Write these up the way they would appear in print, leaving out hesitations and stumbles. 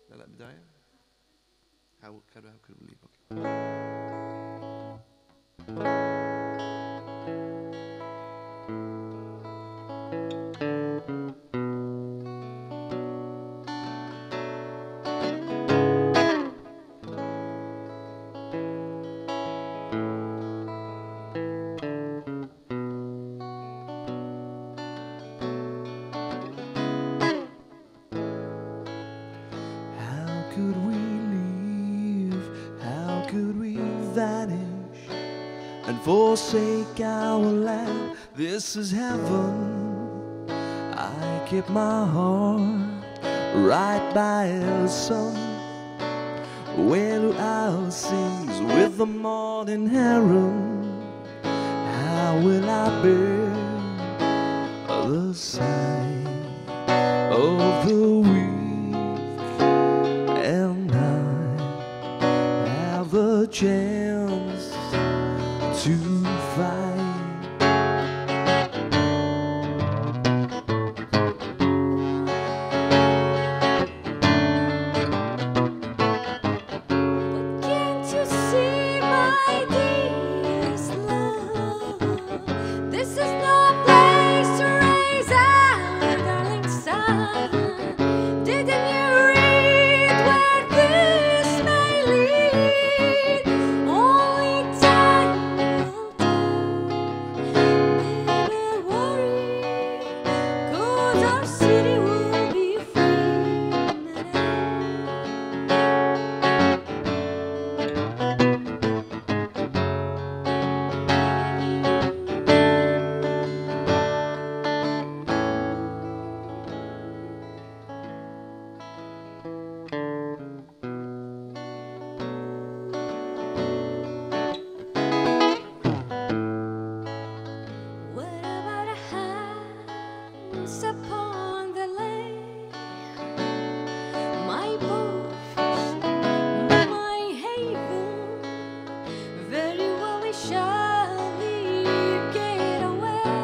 لا لا بداية. How could we leave? Okay. How could we leave? How could we vanish and forsake our land? This is heaven. I keep my heart right by the sun. Where do I sings with the morning heron? How will I bear the sight of the weak and I have the chance to fight? Can't you see, my dearest love? This is no place to raise our darling son. Didn't you read where this may lead? Only time will tell. Never worry, 'cause our city will be free. What about a house upon the lake? My boat, my haven. Very well we shall leave Getaway.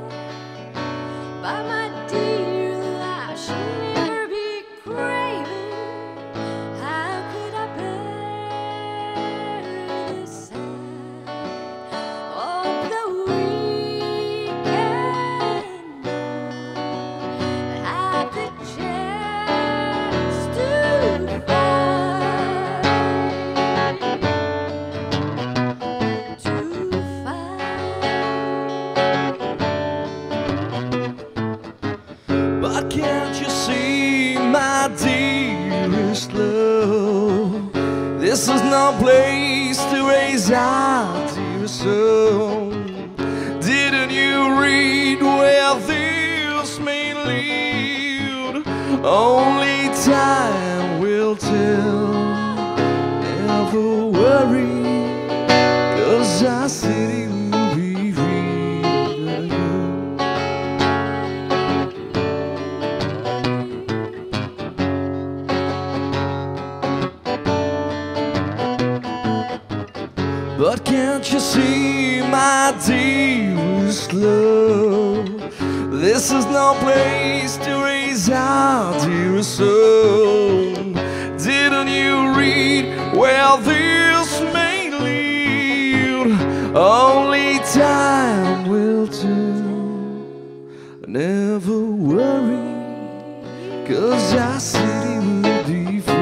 But my dear life shall never be craven. How could I bear the sight of the weak and not have the chance to fight? To fight. But can't you see, my dearest love? This is no place to raise our dearest son. Didn't you read where this may lead? Only time will tell. Never worry, 'cause our city will be free. But can't you see, my dearest love? This is no place to raise our dearest son. Didn't you read where this may lead? Only time will tell. Never worry, 'cause our city will be free.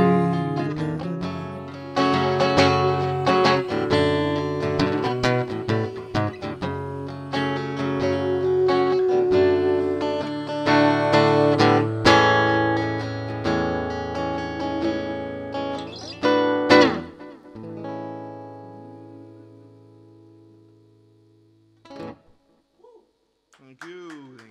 Thank you.